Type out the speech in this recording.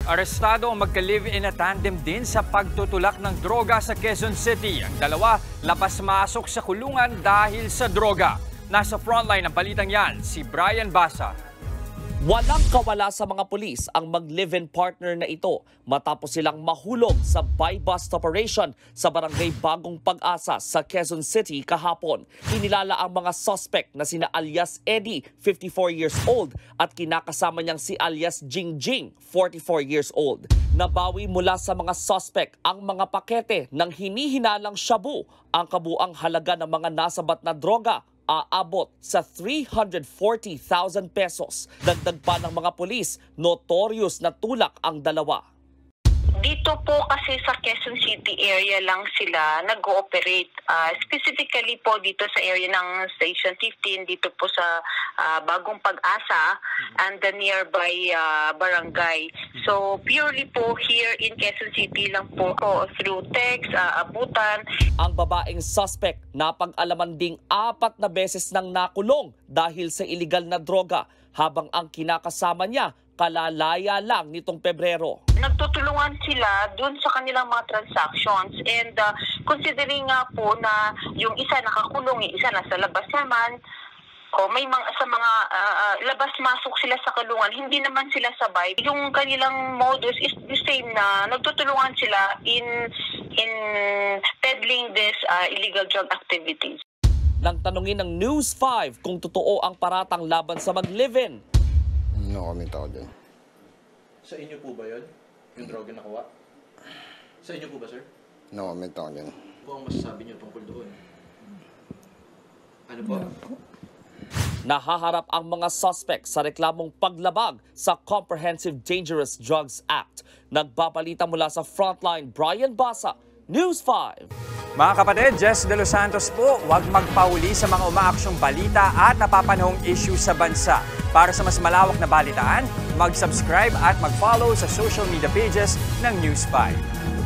Arestado ang magka-live-in na tandem din sa pagtutulak ng droga sa Quezon City. Ang dalawa labas-masok sa kulungan dahil sa droga. Nasa frontline ng balitang yan, si Brian Basa. Walang kawala sa mga pulis ang mag-live-in partner na ito matapos silang mahulog sa buy-bust operation sa barangay Bagong Pag-asa sa Quezon City kahapon. Inilala ang mga suspect na sina alias Eddie, 54 years old, at kinakasama niyang si alias Jingjing, 44 years old. Nabawi mula sa mga suspect ang mga pakete ng hinihinalang shabu. Ang kabuang halaga ng mga nasabat na droga aabot sa 340,000 pesos. Dagdag pa ng mga pulis, notorious na tulak ang dalawa. Dito po kasi sa Quezon City area lang sila nag-ooperate. Specifically po dito sa area ng Station 15, dito po sa Bagong Pag-asa and the nearby barangay. So purely po here in Quezon City lang po through text, abutan. Ang babaeng suspect napag-alaman ding 4 na beses nang nakulong dahil sa illegal na droga, habang ang kinakasama niya kalalaya lang nitong Pebrero. Nagtutulungan sila dun sa kanilang mga transactions, and considering nga po na yung isa nakakulong, yung isa nasa labas naman, may mga sa mga labas-masok sila sa kulungan, hindi naman sila sabay. Yung kanilang modus is the same, na nagtutulungan sila in peddling this illegal drug activities. Nang tanungin ng News 5 kung totoo ang paratang laban sa mag-live-in, no comment ako dun. Sa inyo po ba yun? Yung droga nakuha? Sa inyo po ba, sir? No comment ako dun. Ano po ang masasabi niyo tungkol doon? Ano po? nahaharap ang mga suspect sa reklamong paglabag sa Comprehensive Dangerous Drugs Act. Nagbabalita mula sa Frontline, Brian Basa, News 5. Mga kapatid, Jess De Los Santos po, huwag magpahuli sa mga umaaksyong balita at napapanahong issue sa bansa. Para sa mas malawak na balitaan, mag-subscribe at mag-follow sa social media pages ng News 5.